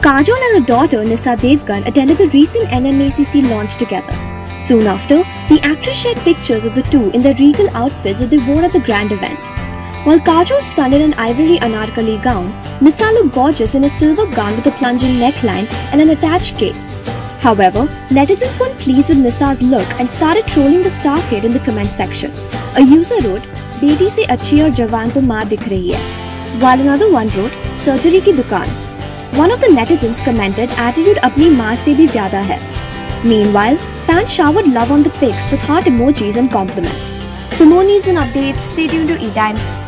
Kajol and her daughter Nysa Devgan attended the recent NMACC launch together. Soon after, the actress shared pictures of the two in their regal outfits that they wore at the grand event. While Kajol stunned in an ivory anarkali gown, Nysa looked gorgeous in a silver gown with a plunging neckline and an attached cape. However, netizens weren't pleased with Nysa's look and started trolling the star kid in the comment section. A user wrote, "Beti se acchi aur jawaan to maa dikh rahi hai," while another one wrote, "Surgery ki Dukaan." One of the netizens commented, "Attitude apni maa se bhi jyada hai." Meanwhile, fans showered love on the pics with heart emojis and compliments. For more news and updates, stay tuned to ETimes.